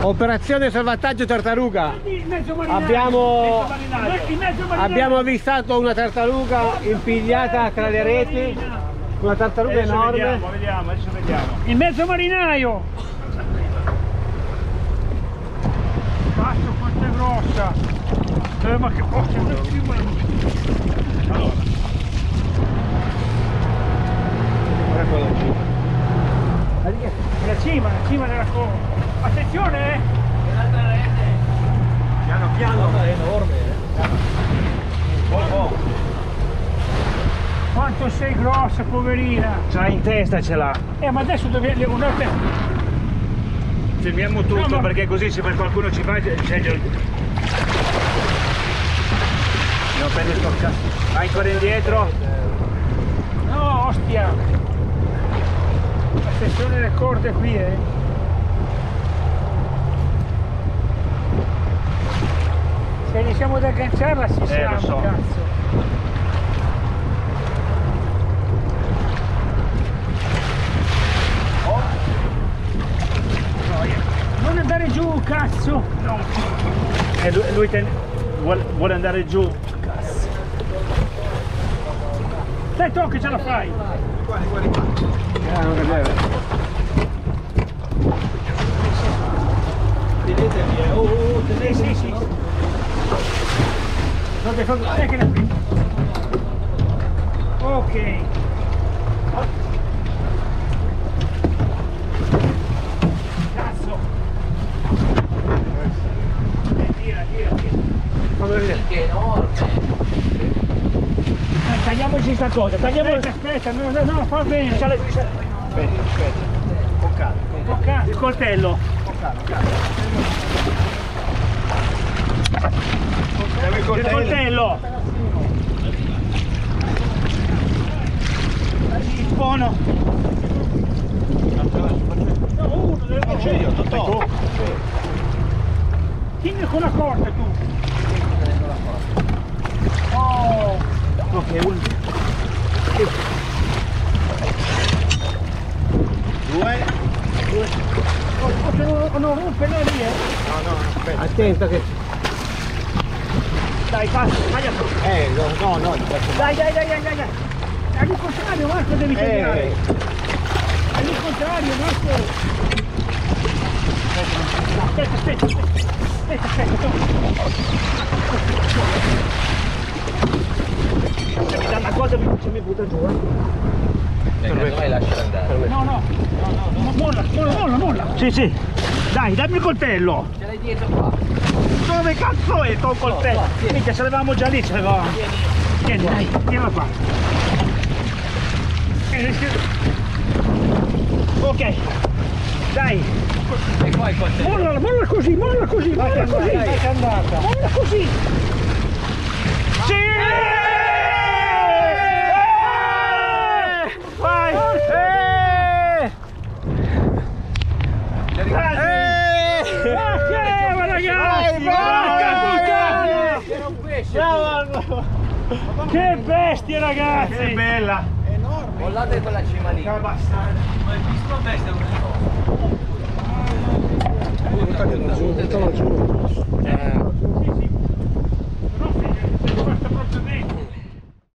Operazione salvataggio tartaruga. Abbiamo avvistato una tartaruga impigliata tra le reti, una tartaruga adesso enorme. Vediamo, adesso vediamo. Il mezzo marinaio! Cazzo, quanto è grossa! Ma che porca! Allora. Guarda La cima della coda! Attenzione! l'altra rete. Piano piano. È enorme. Quanto sei grossa, poverina! Ce l'ha in testa, ce l'ha. Ma adesso dobbiamo... Fermiamo tutto, no, ma... perché così se per qualcuno ci fa c'è. Non prende sto cazzo. Vai ancora indietro. No, ostia! La sezione delle corde qui, Se iniziamo ad agganciarla si siamo, lo so. cazzo! Non andare giù, cazzo! No. Lui vuole andare giù. Cazzo. Dai, tocca, ce la fai! Non è Sì. Ok. Cazzo. Tira. Che enorme! Tagliamoci sta cosa, aspetta, no, fa bene. Aspetta. Con calma. Il coltello. Il coltello. Il buono. No, uno deve Io, Totò. tieni con la corda tu. Oh. Ok, uno. Due. Non romperlo lì, No, aspetta. Attento che... Dai, passa, taglia tu. No. Dai. All'incontrario, Marco, devi tagliare. All'incontrario, Marco. Aspetta. Se mi dà una cosa mi butta giù. Vai, lascia andare. No. Molla. Sì. Dai, dammi il coltello. Ce l'hai dietro qua. Dove cazzo è il tuo coltello? Minchia, ce l'avevamo già lì, ce l'avevamo. Tieni, dai, tienila qua. Ok, dai. E qua il coltello. Molla così. Molla così. È andata. Molla così. Sì! Vai! Grazie, ragazzi! Era un pesce. Bravo! Che bestia, ragazzi! Che bella! Mollate quella cima lì. Ma il disco bestia è Buttalo giù. Sì. Però si è rimasto proprio dentro.